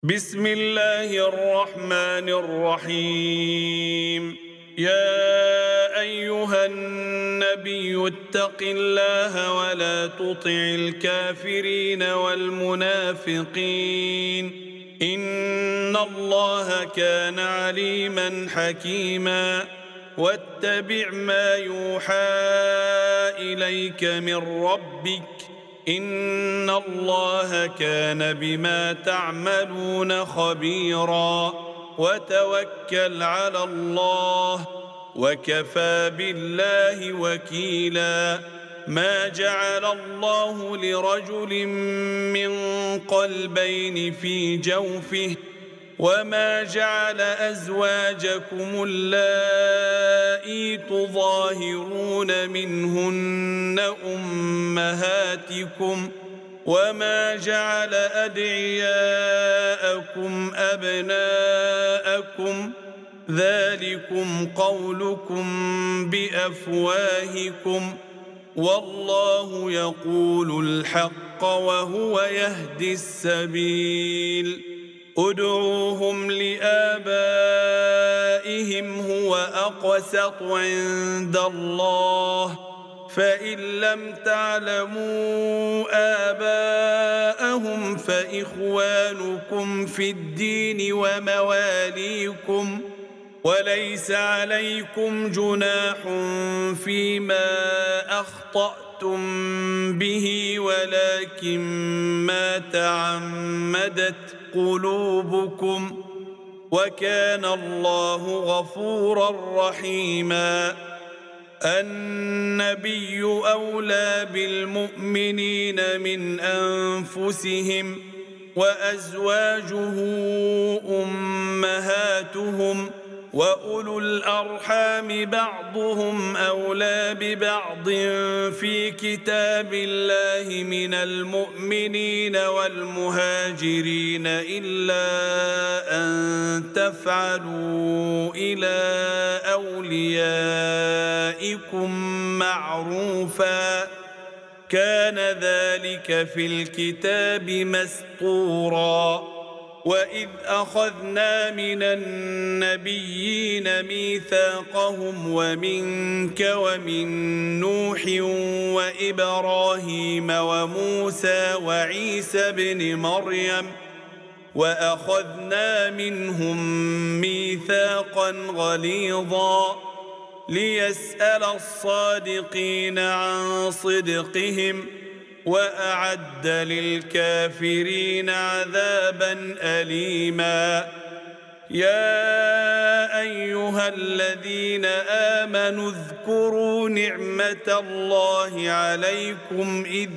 بسم الله الرحمن الرحيم. يا أيها النبي اتق الله ولا تطع الكافرين والمنافقين إن الله كان عليما حكيما. واتبع ما يوحى إليك من ربك إن الله كان بما تعملون خبيرا. وتوكل على الله وكفى بالله وكيلا. ما جعل الله لرجل من قلبين في جوفه وما جعل أزواجكم اللائي تظاهرون منهن أمهاتكم وما جعل أدعياءكم أبناءكم ذلكم قولكم بأفواهكم والله يقول الحق وهو يهدي السبيل. ادعوهم لآبائهم هو أقسط عند الله فإن لم تعلموا آباءهم فإخوانكم في الدين ومواليكم وليس عليكم جناح فيما أخطأتم به ولكن ما تعمدت قلوبكم وكان الله غفورا رحيما. النبي أولى بالمؤمنين من أنفسهم وأزواجه أمهاتهم وأولو الأرحام بعضهم أولى ببعض في كتاب الله من المؤمنين والمهاجرين إلا أن تفعلوا إلى أوليائكم معروفا كان ذلك في الكتاب مسطورا. وإذ أخذنا من النبيين ميثاقهم ومنك ومن نوح وإبراهيم وموسى وعيسى بن مريم وأخذنا منهم ميثاقا غليظا ليسأل الصادقين عن صدقهم وأعد للكافرين عذابا أليما. يا أيها الذين آمنوا اذكروا نعمة الله عليكم إذ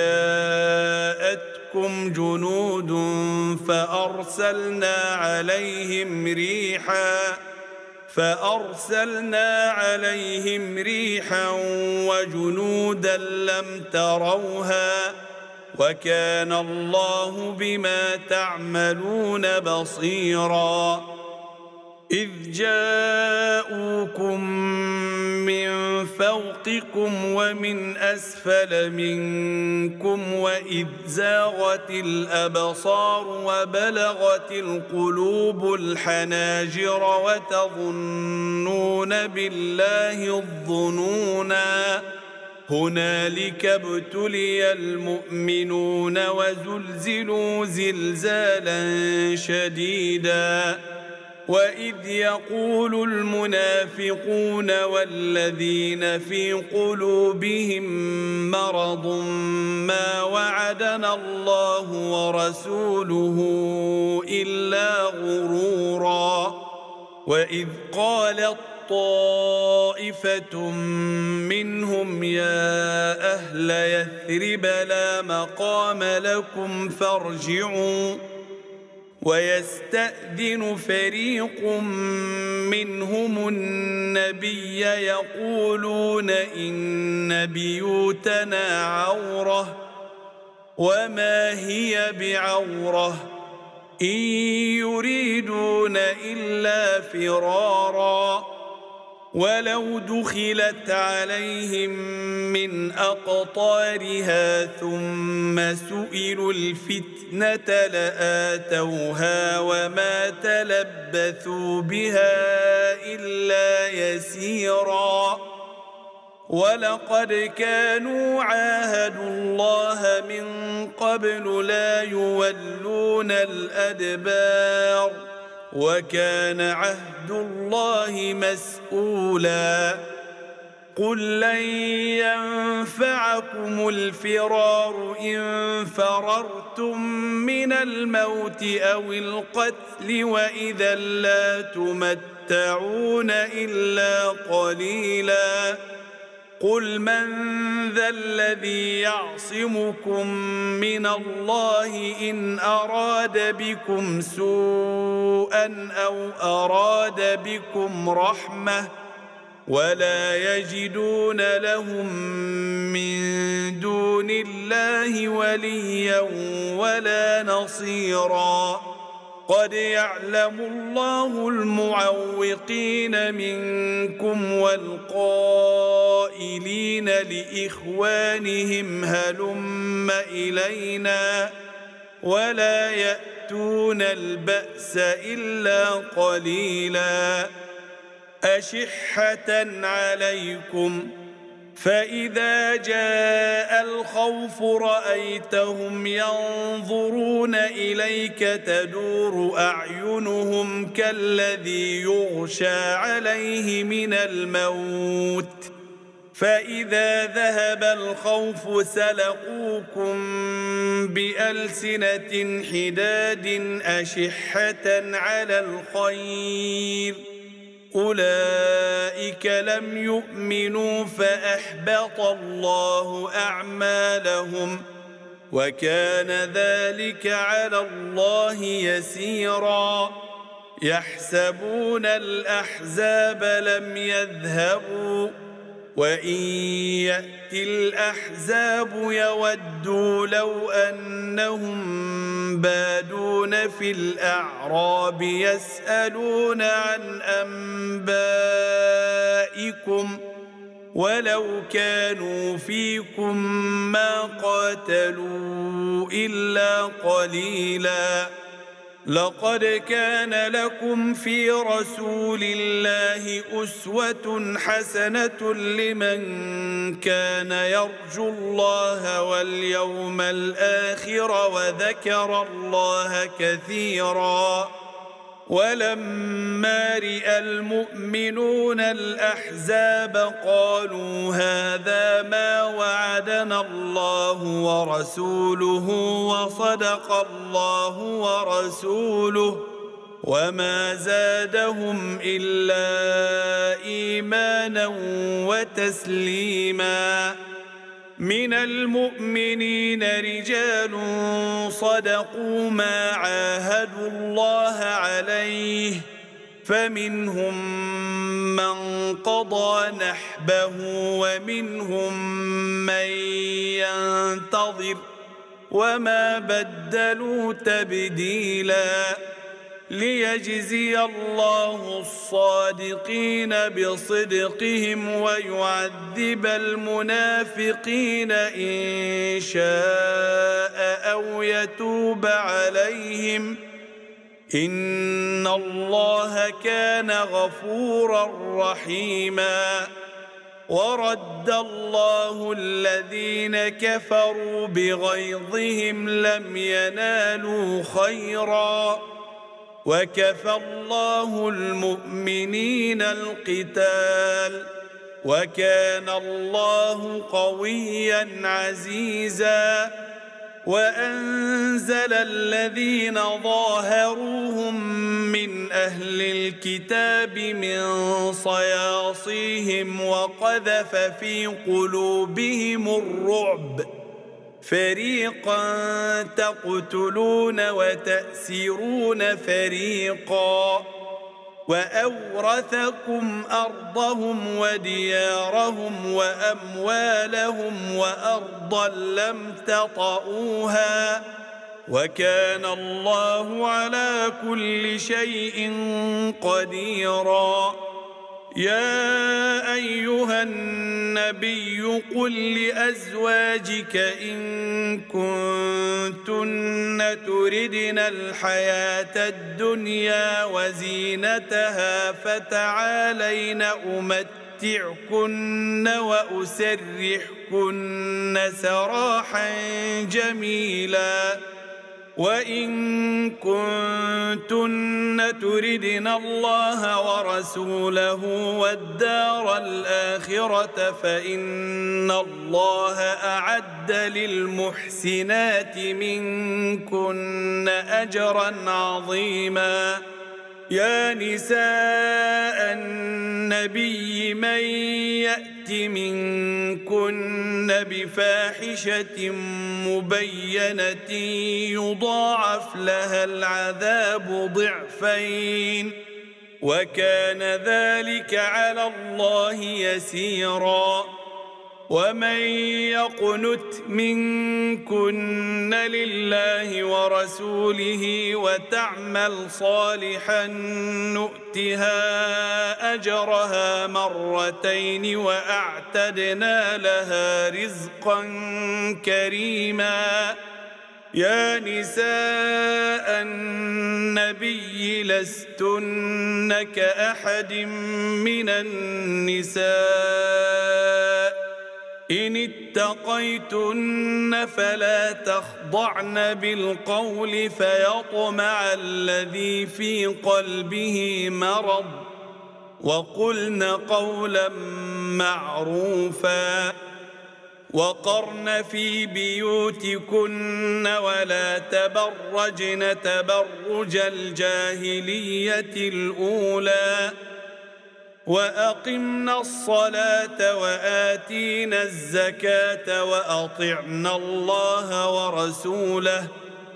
جاءتكم جنود فأرسلنا عليهم ريحا وجنودا لم تروها وكان الله بما تعملون بصيرا. إذ جاءوكم من فوقكم ومن أسفل منكم وإذ زاغت الأبصار وبلغت القلوب الحناجر وتظنون بالله الظنونا هنالك ابتلي المؤمنون وزلزلوا زلزالا شديدا. وإذ يقول المنافقون والذين في قلوبهم مرض ما وعدنا الله ورسوله إلا غرورا. وإذ قالت طائفة منهم يا أهل يثرب لا مقام لكم فارجعوا ويستأذن فريق منهم النبي يقولون إن بيوتنا عورة وما هي بعورة إن يريدون إلا فرارا ولو دخلت عليهم من أقطارها ثم سئلوا الفتنة لآتوها وما تلبثوا بها إلا يسيرا ولقد كانوا عاهدوا الله من قبل لا يولون الأدبار وكان عهد الله مسؤولا قل لن ينفعكم الفرار إن فررتم من الموت أو القتل وإذا لا تمتعون إلا قليلا قل من ذا الذي يعصمكم من الله إن أراد بكم سوءا أو أراد بكم رحمة ولا يجدون لهم من دون الله وليا ولا نصيرا قد يعلم الله المعوقين منكم والقائلين لإخوانهم هلم إلينا ولا يأتون البأس إلا قليلا أشحة عليكم فإذا جاء الخوف رأيتهم ينظرون إليك تدور أعينهم كالذي يغشى عليه من الموت فإذا ذهب الخوف سلقوكم بألسنة حداد أشحة على الخير أولئك لم يؤمنوا فأحبط الله أعمالهم وكان ذلك على الله يسيرا يحسبون الأحزاب لم يذهبوا وإن يأتي الأحزاب يودوا لو أنهم بادون في الأعراب يسألون عن أنبائكم ولو كانوا فيكم ما قاتلوا إلا قليلا لقد كان لكم في رسول الله أسوة حسنة لمن كان يرجو الله واليوم الآخر وذكر الله كثيرا ولما رأى المؤمنون الأحزاب قالوا هذا ما وعدنا الله ورسوله وصدق الله ورسوله وما زادهم إلا إيمانا وتسليما من المؤمنين رجال صدقوا ما عاهدوا الله عليه فمنهم من قضى نحبه ومنهم من ينتظر وما بدلوا تبديلا ليجزي الله الصادقين بصدقهم ويعذب المنافقين إن شاء أو يتوب عليهم إن الله كان غفورا رحيما ورد الله الذين كفروا بغيظهم لم ينالوا خيرا وكفى الله المؤمنين القتال وكان الله قويا عزيزا وأنزل الذين ظاهروهم من أهل الكتاب من صياصيهم وقذف في قلوبهم الرعب فريقا تقتلون وتأسرون فريقا وأورثكم أرضهم وديارهم وأموالهم وأرضا لم تطئوها وكان الله على كل شيء قديرا يا أيها النبي قل لأزواجك إن كنتن تردن الحياة الدنيا وزينتها فتعالين أمتعكن وأسرحكن سراحا جميلا وإن كنتن تردن الله ورسوله والدار الآخرة فإن الله أعد للمحسنات منكن أجرا عظيما يا نساء النبي من يأت منكن بفاحشة مبينة يضاعف لها العذاب ضعفين وكان ذلك على الله يسيرا ومن يقنت منكن لله ورسوله وتعمل صالحا نؤتها أجرها مرتين وأعتدنا لها رزقا كريما يا نساء النبي لستن كأحد من النساء إن اتقيتن فلا تخضعن بالقول فيطمع الذي في قلبه مرض وقلن قولا معروفا وقرن في بيوتكن ولا تبرجن تبرج الجاهلية الأولى وأقمنا الصلاة وآتينا الزكاة وأطعنا الله ورسوله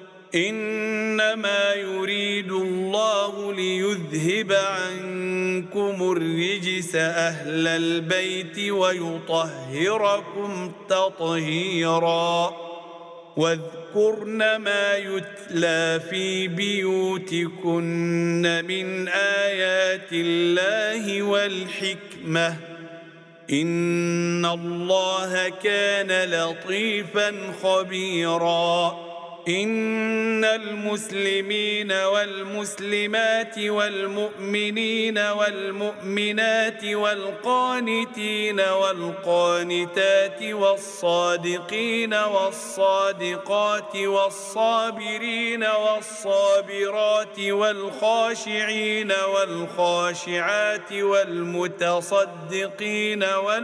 إنما يريد الله ليذهب عنكم الرجس أهل البيت ويطهركم تطهيرا واذكرن ما يتلى في بيوتكن من آيات الله والحكمة إن الله كان لطيفا خبيرا إن المسلمين والمسلمات والمؤمنين والمؤمنات والقانتين والقانتات والصادقين والصادقات والصابرين والصابرات والخاشعين والخاشعات والمتصدقين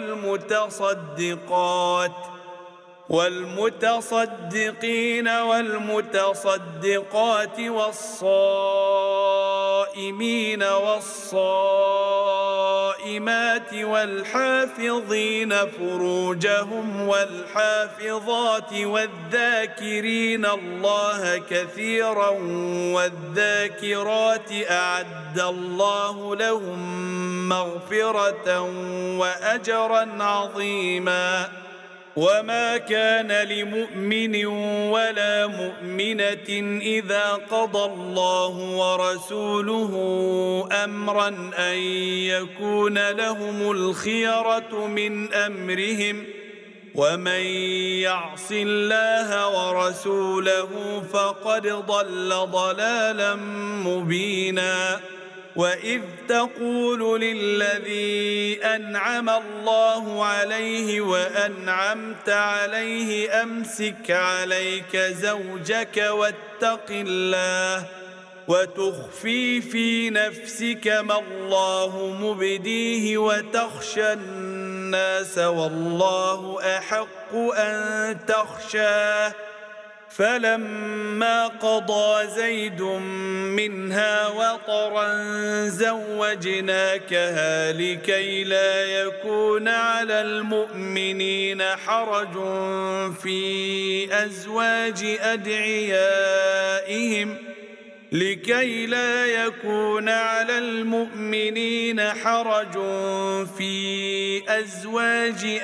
والمتصدقات والصائمين والصائمات والحافظين فروجهم والحافظات والذاكرين الله كثيرا والذاكرات أعد الله لهم مغفرة وأجرا عظيما وما كان لمؤمن ولا مؤمنة إذا قضى الله ورسوله أمرا أن يكون لهم الخيرة من أمرهم ومن يعص الله ورسوله فقد ضل ضلالا مبينا وإذ تقول للذي أنعم الله عليه وأنعمت عليه أمسك عليك زوجك واتق الله وتخفي في نفسك ما الله مبديه وتخشى الناس والله أحق أن تخشاه فلما قضى زيد منها وطرا زوجناكها لكي لا يكون على المؤمنين حرج في أزواج أدعيائهم لكي لا يكون على المؤمنين حرج في أزواج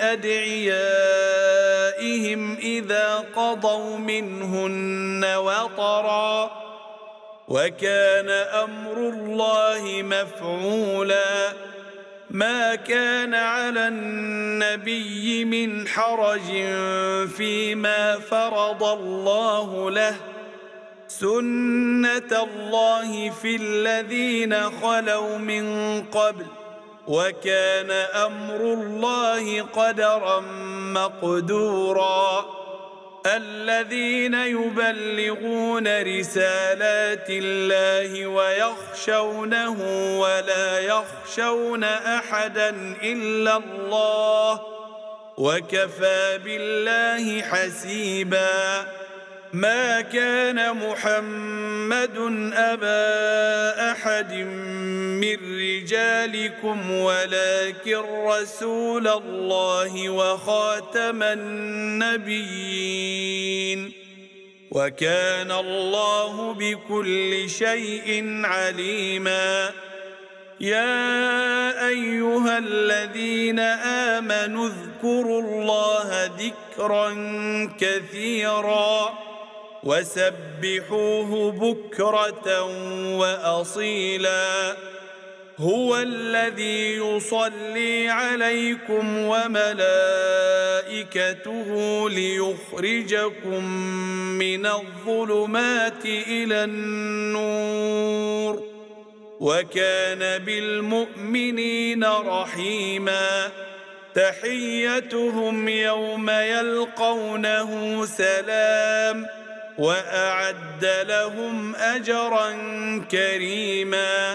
أدعيائهم إذا قضوا منهن وطرا وكان أمر الله مفعولا ما كان على النبي من حرج فيما فرض الله له سنة الله في الذين خلوا من قبل وكان أمر الله قدرا مقدورا الذين يبلغون رسالات الله ويخشونه ولا يخشون أحدا إلا الله وكفى بالله حسيبا ما كان محمد أبا أحد من رجالكم ولكن رسول الله وخاتم النبيين وكان الله بكل شيء عليما يا أيها الذين آمنوا اذكروا الله ذكرا كثيرا وسبحوه بكرة وأصيلا هو الذي يصلي عليكم وملائكته ليخرجكم من الظلمات إلى النور وكان بالمؤمنين رحيما تحيتهم يوم يلقونه سلام وأعد لهم أجرا كريما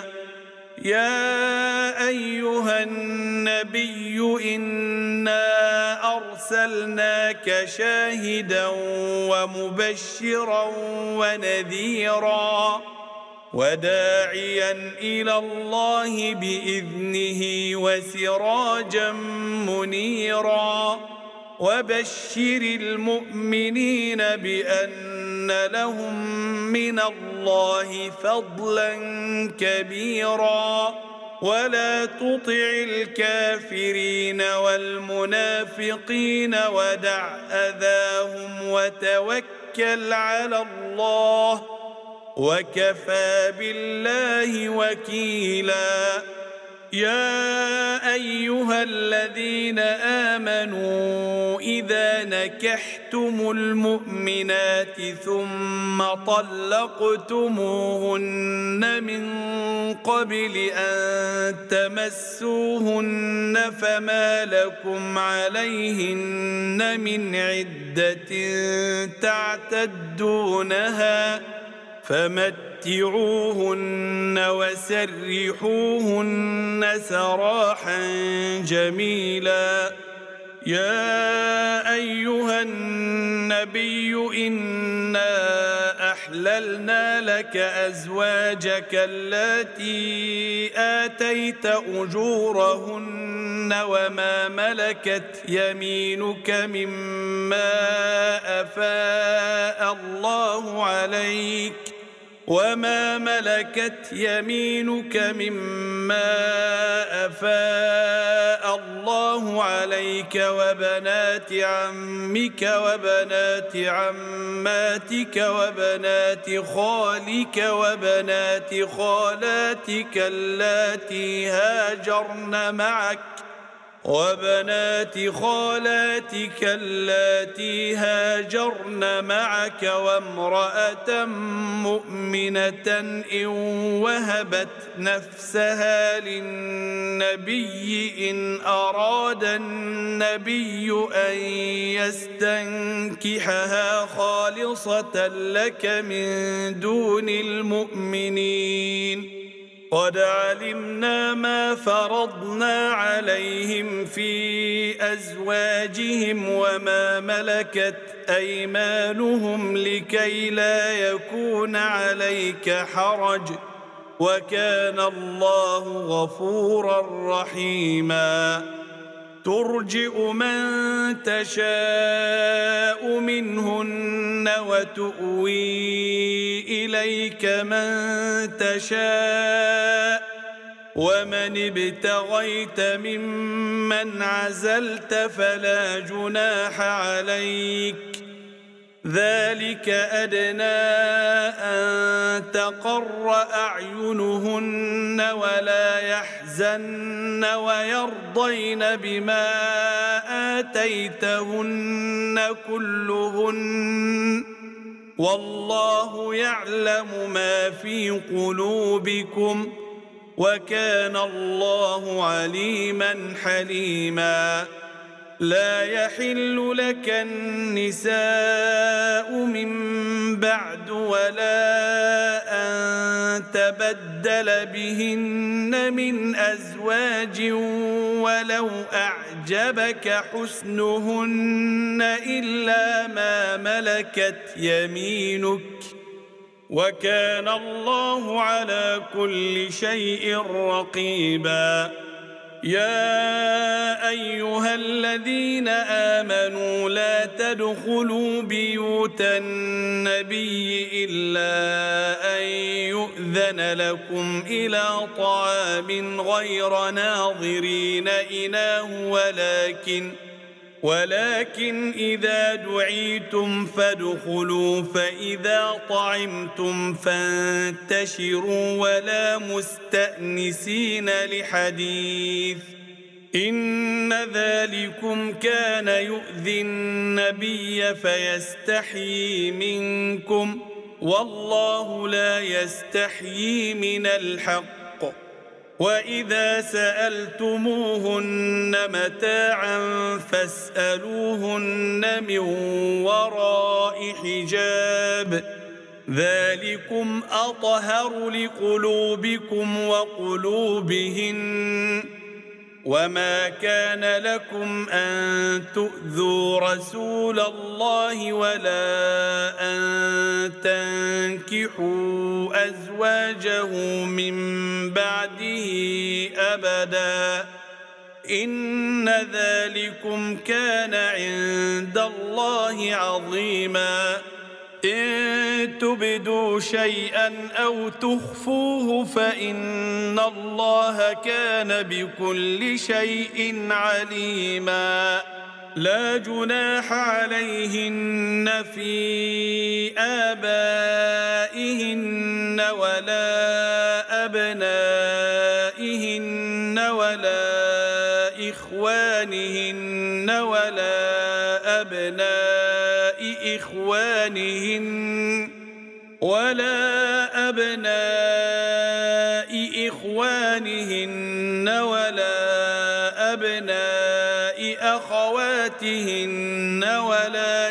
يا أيها النبي إنا أرسلناك شاهدا ومبشرا ونذيرا وداعيا إلى الله بإذنه وسراجا منيرا وبشر المؤمنين بأن لهم من الله فضلا كبيرا ولا تطع الكافرين والمنافقين ودع أذاهم وتوكل على الله وكفى بالله وكيلا يا أيها الذين آمنوا إذا نكحتم المؤمنات ثم طلقتموهن من قبل أن تمسوهن فما لكم عليهن من عدة تعتدونها فمتعوهن وسرحوهن سراحا جميلا يا أيها النبي إنا أحللنا لك أزواجك اللاتي آتيت أجورهن وما ملكت يمينك مما أفاء الله عليك وبنات عمك وبنات عماتك وبنات خالك وبنات خالاتك اللاتي هاجرن معك وامرأة مؤمنة إن وهبت نفسها للنبي إن أراد النبي أن يستنكحها خالصة لك من دون المؤمنين قد علمنا ما فرضنا عليهم في أزواجهم وما ملكت أيمانهم لكي لا يكون عليك حرج وكان الله غفورا رحيما ترجئ من تشاء منهن وتؤوي إليك من تشاء ومن ابتغيت ممن عزلت فلا جناح عليك ذلك أدنى أن تقر أعينهن ولا يحزن ويرضين بما آتيتهن كلهن والله يعلم ما في قلوبكم وكان الله عليما حليما لا يحل لك النساء من بعد ولا أن تبدل بهن من أزواج ولو أعجبك حسنهن إلا ما ملكت يمينك وكان الله على كل شيء رقيبا يا أيها الذين آمنوا لا تدخلوا بيوت النبي إلا أن يؤذن لكم إلى طعام غير ناظرين إناه ولكن إذا دعيتم فادخلوا فإذا طعمتم فانتشروا ولا مستأنسين لحديث إن ذلكم كان يؤذي النبي فيستحيي منكم والله لا يستحيي من الحق وإذا سألتموهن متاعا فاسألوهن من وراء حجاب ذلكم أطهر لقلوبكم وقلوبهن وما كان لكم أن تؤذوا رسول الله ولا أن تنكحوا أزواجه من بعده أبدا إن ذلكم كان عند الله عظيما إن تبدوا شيئا أو تخفوه فإن الله كان بكل شيء عليما لا جناح عليهن في آبائهن ولا أبنائهن ولا إخوانهن ولا أبناء إخوانهن ولا أبناء أخواتهن ولا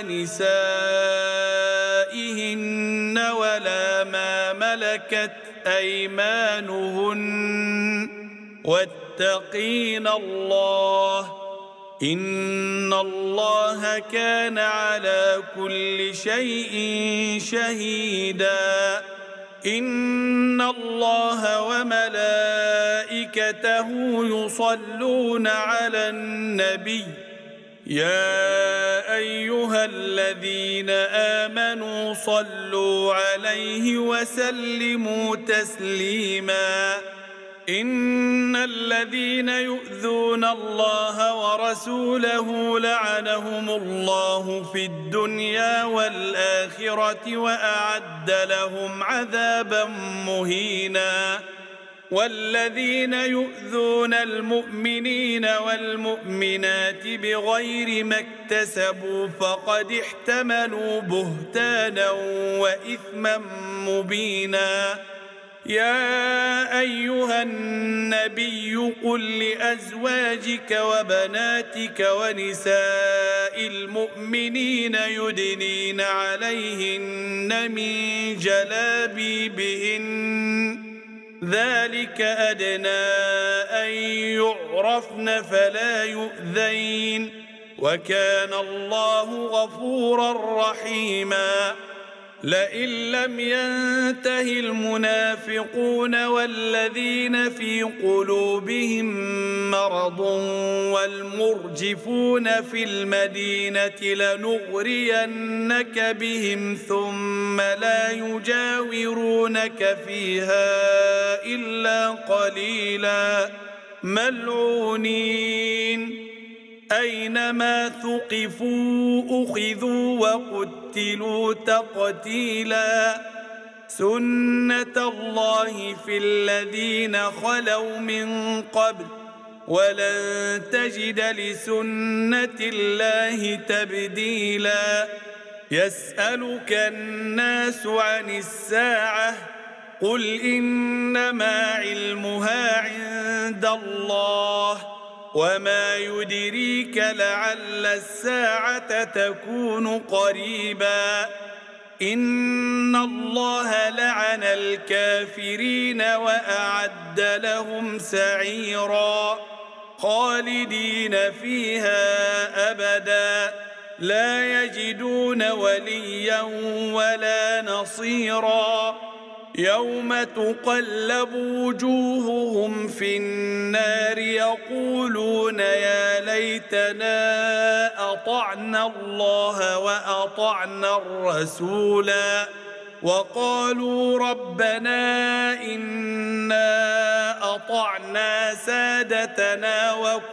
نسائهن ولا ما ملكت أيمانهن واتقين الله إن الله كان على كل شيء شهيدا إن الله وملائكته يصلون على النبي يا أيها الذين آمنوا صلوا عليه وسلموا تسليما إن الذين يؤذون الله ورسوله لعنهم الله في الدنيا والآخرة وأعد لهم عذابا مهينا والذين يؤذون المؤمنين والمؤمنات بغير ما اكتسبوا فقد احتملوا بهتانا وإثما مبينا يا أيها النبي قل لأزواجك وبناتك ونساء المؤمنين يدنين عليهن من جلابيبهن ذلك أدنى أن يعرفن فلا يؤذين وكان الله غفورا رحيما لئن لم ينته المنافقون والذين في قلوبهم مرض والمرجفون في المدينة لنغرينك بهم ثم لا يجاورونك فيها إلا قليلا ملعونين أينما ثقفوا أخذوا وقتلوا تقتيلا سنة الله في الذين خلوا من قبل ولن تجد لسنة الله تبديلا يسألك الناس عن الساعة قل إنما علمها عند الله وما يدريك لعل الساعة تكون قريبا إن الله لعن الكافرين وأعد لهم سعيرا خالدين فيها أبدا لا يجدون وليا ولا نصيرا يوم تقلب وجوههم في النار يقولون يا ليتنا أطعنا الله وأطعنا الرسولا وقالوا ربنا إنا أطعنا سادتنا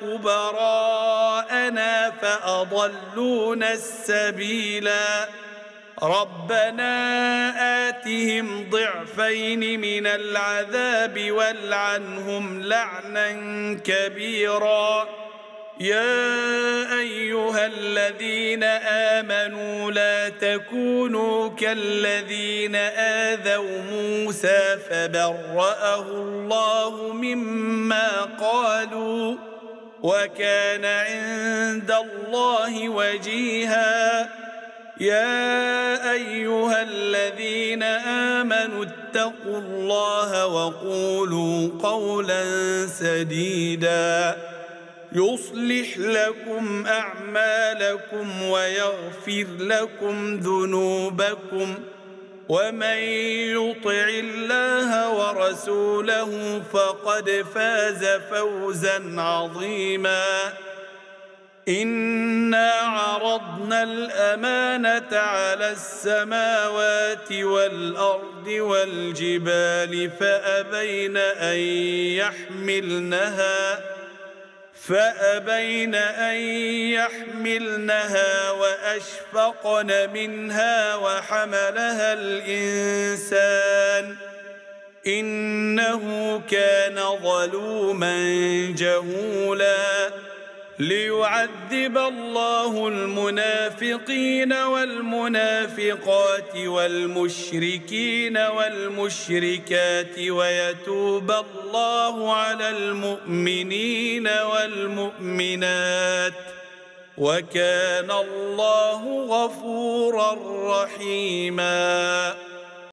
وكبراءنا فأضلونا السبيلا ربنا آتهم ضعفين من العذاب والعنهم لعنا كبيرا يا أيها الذين آمنوا لا تكونوا كالذين آذوا موسى فبرأه الله مما قالوا وكان عند الله وجيها يا أيها الذين آمنوا اتقوا الله وقولوا قولا سديدا يصلح لكم أعمالكم ويغفر لكم ذنوبكم ومن يطع الله ورسوله فقد فاز فوزا عظيما إنا عرضنا الأمانة على السماوات والأرض والجبال فأبين أن يحملنها وأشفقن منها وحملها الإنسان إنه كان ظلوما جهولا ليعذب الله المنافقين والمنافقات والمشركين والمشركات ويتوب الله على المؤمنين والمؤمنات وكان الله غفورا رحيما